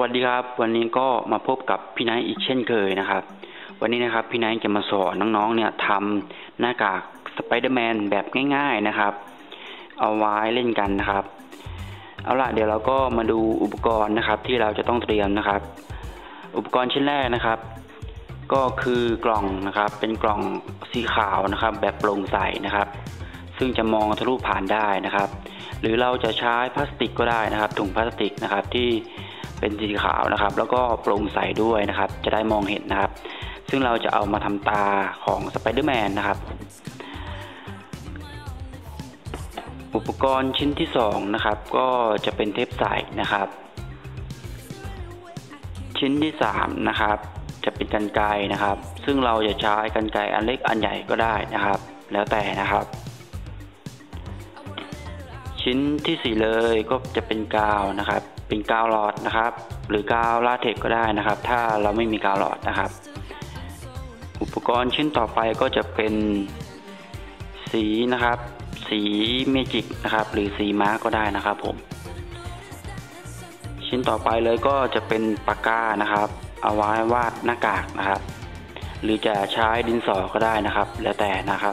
วัสดีครับวันนี้ก็มาพบกับพี่ไนท์อีกเช่นเคยนะครับวันนี้นะครับพี่ไนท์จะมาสอนน้องๆเนี่ยทำหน้ากากสไปเดอร์แมนแบบง่ายๆนะครับเอาไว้เล่นกันนะครับเอาล่ะเดี๋ยวเราก็มาดูอุปกรณ์นะครับที่เราจะต้องเตรียมนะครับอุปกรณ์ชิ้นแรกนะครับก็คือกล่องนะครับเป็นกล่องสีขาวนะครับแบบโปร่งใสนะครับซึ่งจะมองทะลุผ่านได้นะครับหรือเราจะใช้พลาสติกก็ได้นะครับถุงพลาสติกนะครับที่เป็นสีขาวนะครับแล้วก็โปร่งใสด้วยนะครับจะได้มองเห็นนะครับซึ่งเราจะเอามาทำตาของสไปเดอร์แมนนะครับอุปกรณ์ชิ้นที่2นะครับก็จะเป็นเทปใสนะครับชิ้นที่3นะครับจะเป็นกรรไกรนะครับซึ่งเราจะใช้กรรไกรอันเล็กอันใหญ่ก็ได้นะครับแล้วแต่นะครับชิ้นที่4เลยก็จะเป็นกาวนะครับเป็นกาวหลอดนะครับหรือกาวลาเท็กซ์ก็ได้นะครับถ้าเราไม่มีกาวหลอดนะครับอุปกรณ์ชิ้นต่อไปก็จะเป็นสีนะครับสีเมจิกนะครับหรือสีม้าก็ได้นะครับผมชิ้นต่อไปเลยก็จะเป็นปากกานะครับเอาไว้วาดหน้ากากนะครับหรือจะใช้ดินสอก็ได้นะครับแล้วแต่นะครับ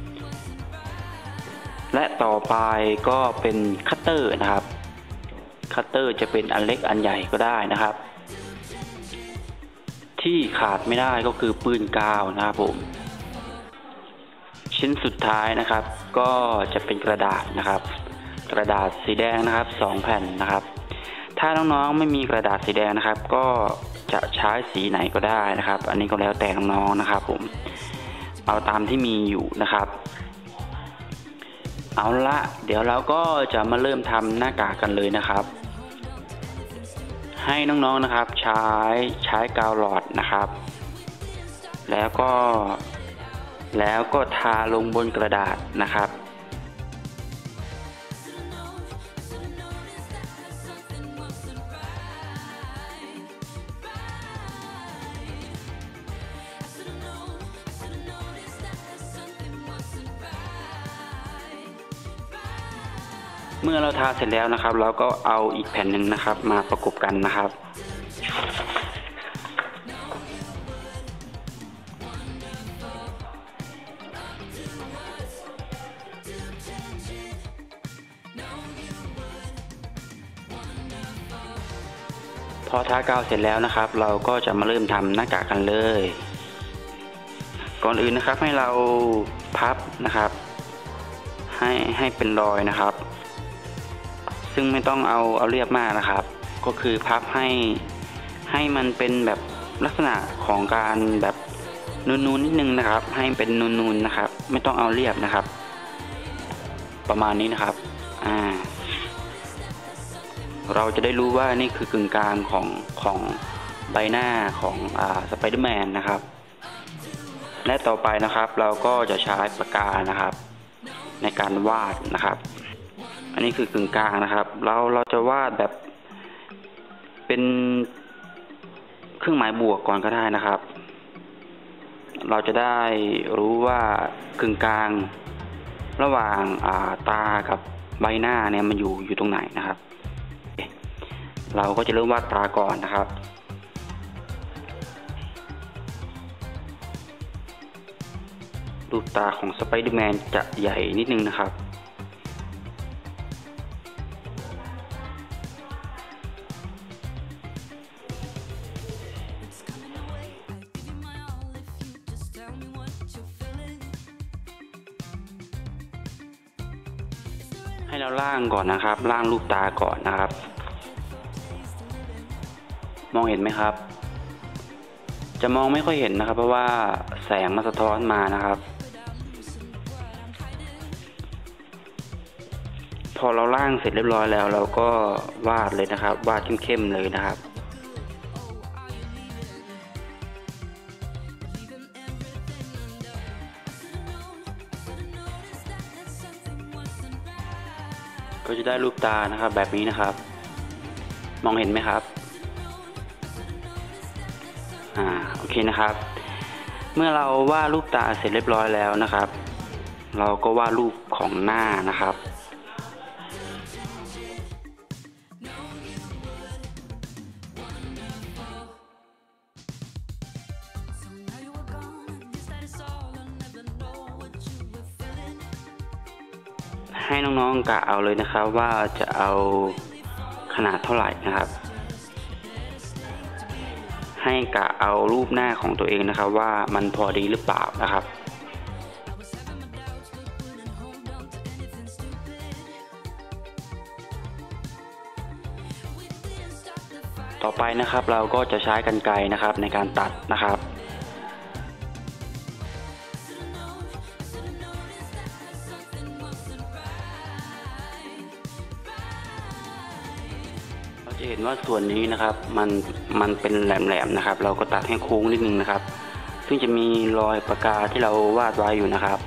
และต่อไปก็เป็นคัตเตอร์นะครับคัตเตอร์จะเป็นอันเล็กอันใหญ่ก็ได้นะครับที่ขาดไม่ได้ก็คือปืนกาวนะครับผมชิ้นสุดท้ายนะครับก็จะเป็นกระดาษนะครับกระดาษสีแดงนะครับ2แผ่นนะครับถ้าน้องๆไม่มีกระดาษสีแดงนะครับก็จะใช้สีไหนก็ได้นะครับอันนี้ก็แล้วแต่น้องๆนะครับผมเอาตามที่มีอยู่นะครับเอาละเดี๋ยวเราก็จะมาเริ่มทำหน้ากากกันเลยนะครับให้น้องๆนะครับใช้กาวหลอดนะครับแล้วก็ทาลงบนกระดาษนะครับเมื่อเราทาเสร็จแล้วนะครับเราก็เอาอีกแผ่นหนึ่งนะครับมาประกบกันนะครับพอทากาวเสร็จแล้วนะครับเราก็จะมาเริ่มทำหน้ากากกันเลยก่อนอื่นนะครับให้เราพับนะครับให้เป็นรอยนะครับซึ่งไม่ต้องเอาเรียบมากนะครับก็คือพับให้มันเป็นแบบลักษณะของการแบบนูนๆนิดนึงนะครับให้เป็นนูนๆนะครับไม่ต้องเอาเรียบนะครับประมาณนี้นะครับเราจะได้รู้ว่านี่คือกึ่งกลางของใบหน้าของสไปเดอร์แมนนะครับและต่อไปนะครับเราก็จะใช้ปากกานะครับในการวาดนะครับอันนี้คือกึ่งกลางนะครับเราจะวาดแบบเป็นเครื่องหมายบวกก่อนก็ได้นะครับเราจะได้รู้ว่ากึ่งกลางระหว่างตากับใบหน้าเนี่ยมันอยู่ตรงไหนนะครับเราก็จะเริ่มวาดตาก่อนนะครับรูปตาของสไปเดอร์แมนจะใหญ่นิดนึงนะครับให้เราล่างก่อนนะครับล่างรูปตาก่อนนะครับมองเห็นไหมครับจะมองไม่ค่อยเห็นนะครับเพราะว่าแสงมันสะท้อนมานะครับพอเราล่างเสร็จเรียบร้อยแล้วเราก็วาดเลยนะครับวาดเข้มๆเลยนะครับก็จะได้รูปตานะครับแบบนี้นะครับมองเห็นไหมครับโอเคนะครับเมื่อเราวาดรูปตาเสร็จเรียบร้อยแล้วนะครับเราก็วาดรูปของหน้านะครับให้น้องๆกะเอาเลยนะครับว่าจะเอาขนาดเท่าไหร่นะครับให้กะเอารูปหน้าของตัวเองนะครับว่ามันพอดีหรือเปล่านะครับต่อไปนะครับเราก็จะใช้กรรไกรนะครับในการตัดนะครับเราจะเห็นว่าส่วนนี้นะครับมันเป็นแหลมๆนะครับเราก็ตัดให้โค้งนิดนึงนะครับซึ่งจะมีรอยปากกาที่เราวาดไว้อยู่นะครับ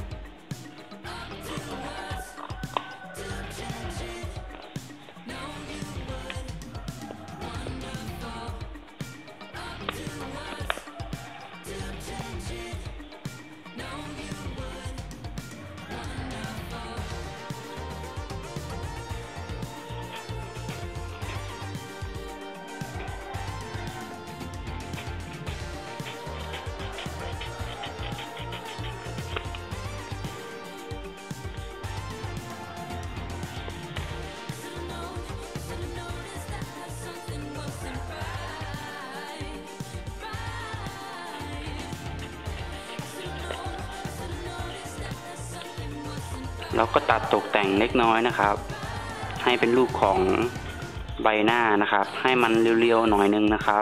เราก็ตัดตกแต่งเล็กน้อยนะครับให้เป็นรูปของใบหน้านะครับให้มันเรียวๆหน่อยนึงนะครับ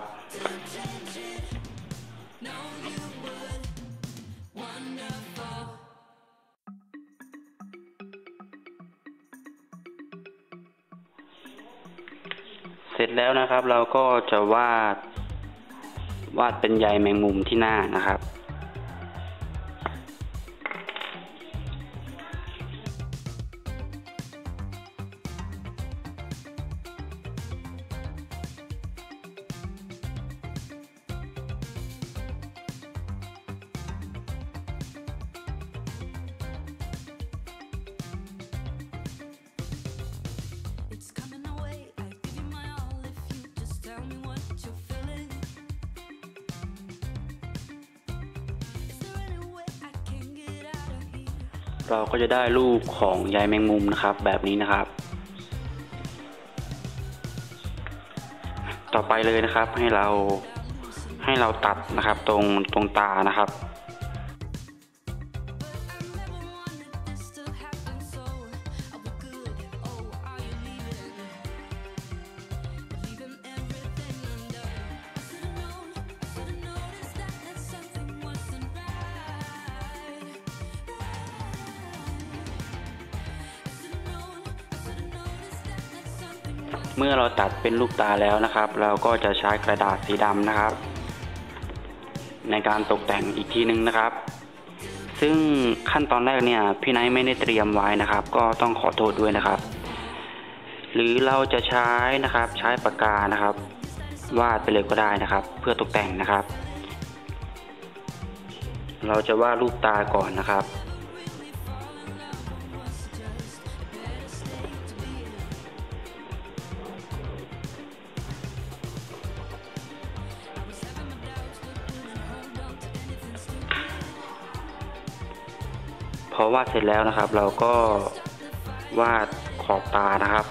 เสร็จแล้วนะครับเราก็จะวาดเป็นใยแมงมุมที่หน้านะครับเราก็จะได้รูปของใยแมงมุมนะครับแบบนี้นะครับต่อไปเลยนะครับให้เราตัดนะครับตรงตานะครับเมื่อเราตัดเป็นลูกตาแล้วนะครับเราก็จะใช้กระดาษสีดำนะครับในการตกแต่งอีกทีนึงนะครับซึ่งขั้นตอนแรกเนี่ยพี่ไนท์ไม่ได้เตรียมไว้นะครับก็ต้องขอโทษด้วยนะครับหรือเราจะใช้ปากกานะครับวาดไปเลยก็ได้นะครับเพื่อตกแต่งนะครับเราจะวาดรูปตาก่อนนะครับพอวาดเสร็จแล้วนะครับเราก็วาดขอบตานะครับ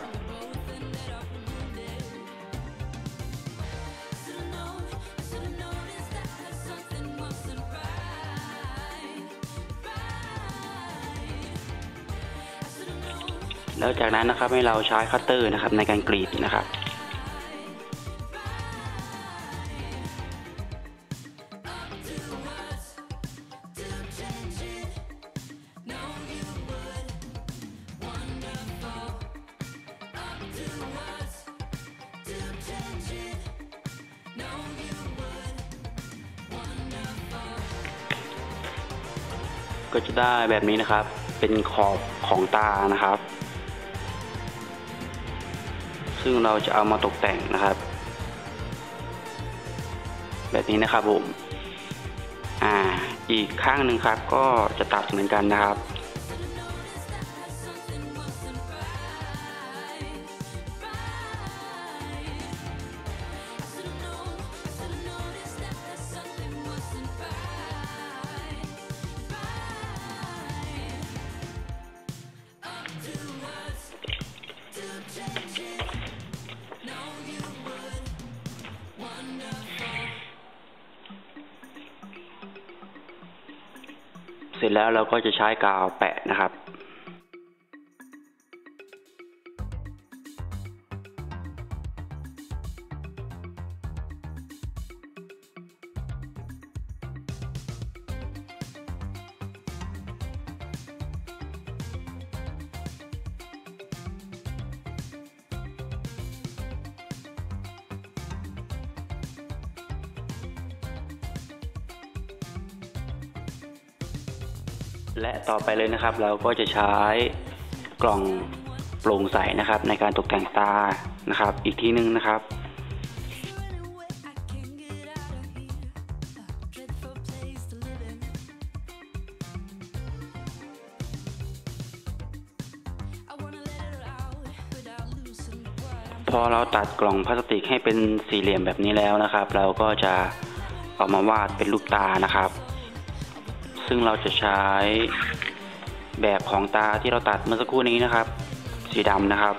แล้วจากนั้นนะครับให้เราใช้คัตเตอร์นะครับในการกรีดนะครับก็จะได้แบบนี้นะครับเป็นขอบของตานะครับซึ่งเราจะเอามาตกแต่งนะครับแบบนี้นะครับผมอีกข้างหนึ่งครับก็จะตัดเหมือนกันนะครับร็จแล้วเราก็จะใช้กาวแปะนะครับและต่อไปเลยนะครับเราก็จะใช้กล่องโปร่งใสนะครับในการตกแต่งตานะครับอีกทีนึงนะครับพอเราตัดกล่องพลาสติกให้เป็นสี่เหลี่ยมแบบนี้แล้วนะครับเราก็จะเอามาวาดเป็นรูปตานะครับซึ่งเราจะใช้แบบของตาที่เราตัดเมื่อสักครู่นี้นะครับสีดำนะครับ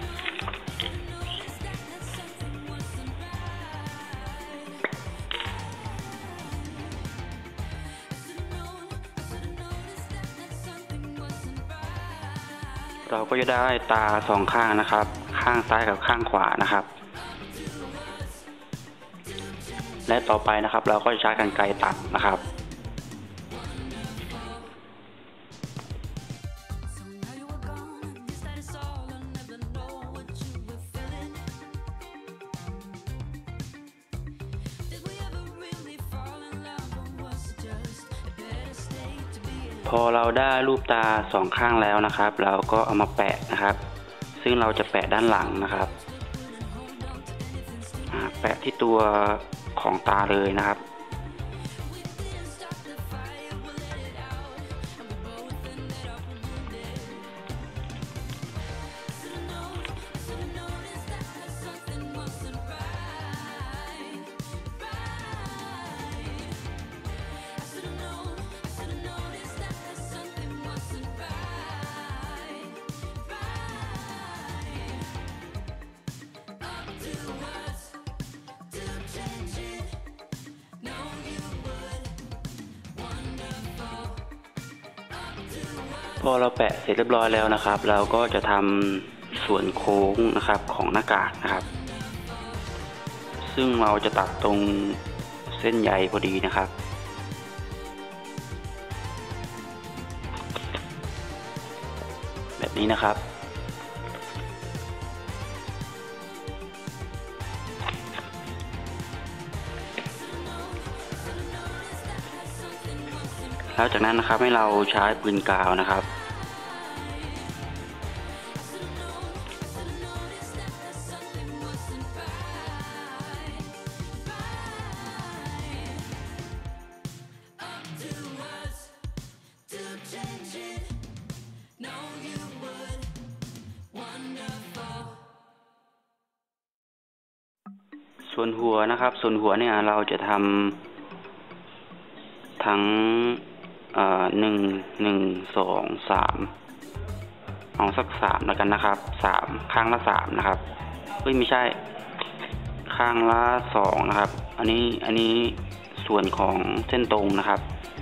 เราก็จะได้ตาสองข้างนะครับข้างซ้ายกับข้างขวานะครับและต่อไปนะครับเราก็จะใช้กรรไกรตัดนะครับพอเราได้รูปตาสองข้างแล้วนะครับเราก็เอามาแปะนะครับซึ่งเราจะแปะด้านหลังนะครับแปะที่ตัวของตาเลยนะครับพอเราแปะเสร็จเรียบร้อยแล้วนะครับเราก็จะทำส่วนโค้งนะครับของหน้ากากนะครับซึ่งเราจะตัดตรงเส้นใยพอดีนะครับแบบนี้นะครับแล้วจากนั้นนะครับให้เราใช้ปืนกาวนะครับส่วนหัวนะครับส่วนหัวเนี่ยเราจะทำทั้ง1 2 3เอาสัก3แล้วกันนะครับ3ข้างละ3นะครับไม่ใช่ข้างละ2นะครับอันนี้ส่วนของเส้นตรงนะครับ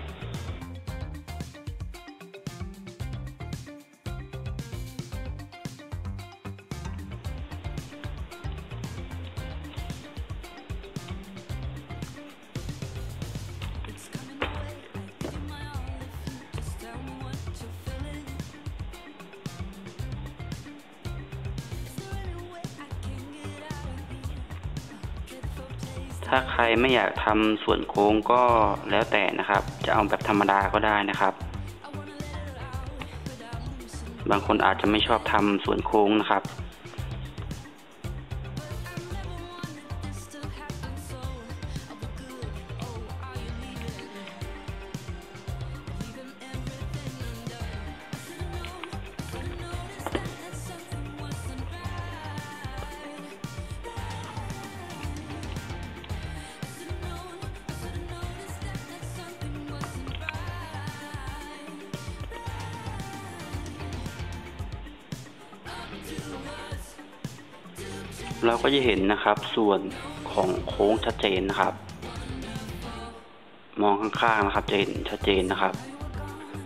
ถ้าใครไม่อยากทำส่วนโค้งก็แล้วแต่นะครับจะเอาแบบธรรมดาก็ได้นะครับบางคนอาจจะไม่ชอบทำส่วนโค้งนะครับ เราก็จะเห็นนะครับส่วนของโค้งชัดเจนนะครับมองข้างๆนะครับจะเห็นชัดเจนนะครับ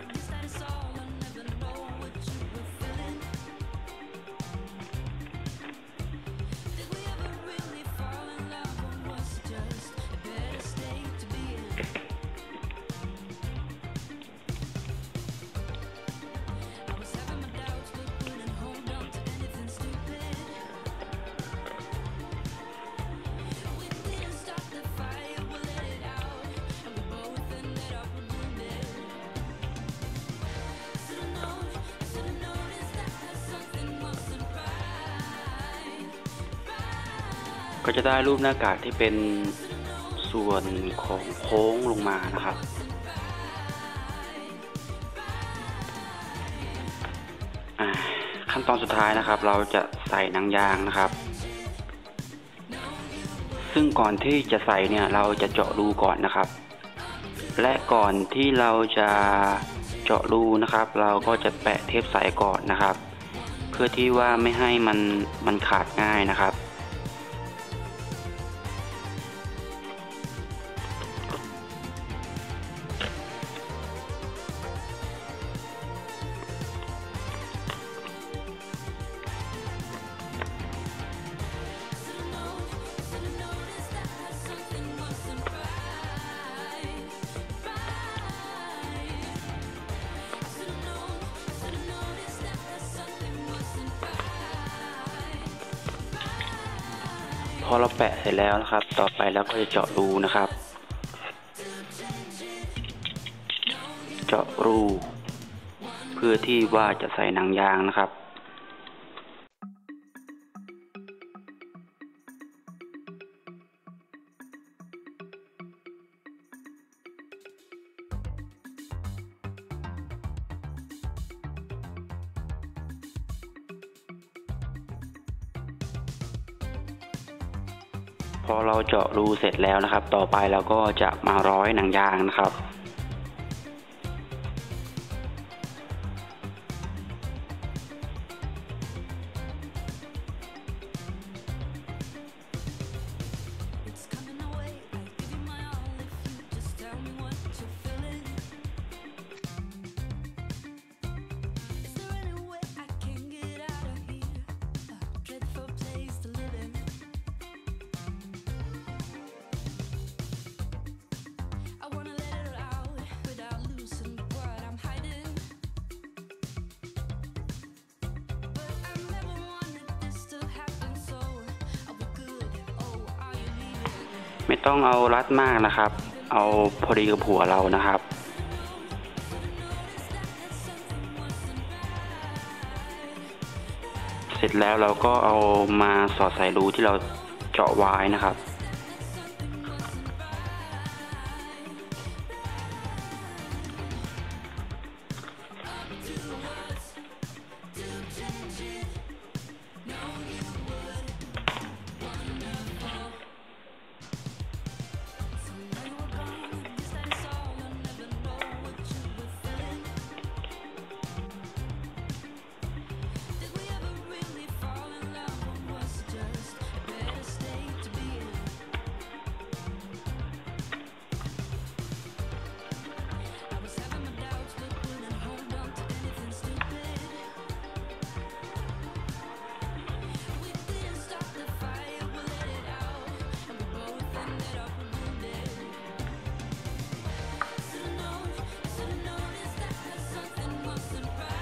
ก็จะได้รูปหน้ากากที่เป็นส่วนของโค้งลงมานะครับขั้นตอนสุดท้ายนะครับเราจะใส่หนังยางนะครับซึ่งก่อนที่จะใส่เนี่ยเราจะเจาะรูก่อนนะครับและก่อนที่เราจะเจาะรูนะครับเราก็จะแปะเทปใสก่อนนะครับเพื่อที่ว่าไม่ให้มันขาดง่ายนะครับพอเราแปะเสร็จแล้วนะครับต่อไปเราก็จะเจาะรูนะครับเจาะรูเพื่อที่ว่าจะใส่หนังยางนะครับพอเราเจาะรูเสร็จแล้วนะครับต่อไปเราก็จะมาร้อยหนังยางนะครับไม่ต้องเอารัดมากนะครับเอาพอดีกับหัวเรานะครับเสร็จแล้วเราก็เอามาสอดใส่รูที่เราเจาะไว้นะครับ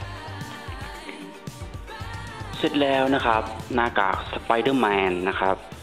เสร็จแล้วนะครับหน้ากากสไปเดอร์แมนนะครับ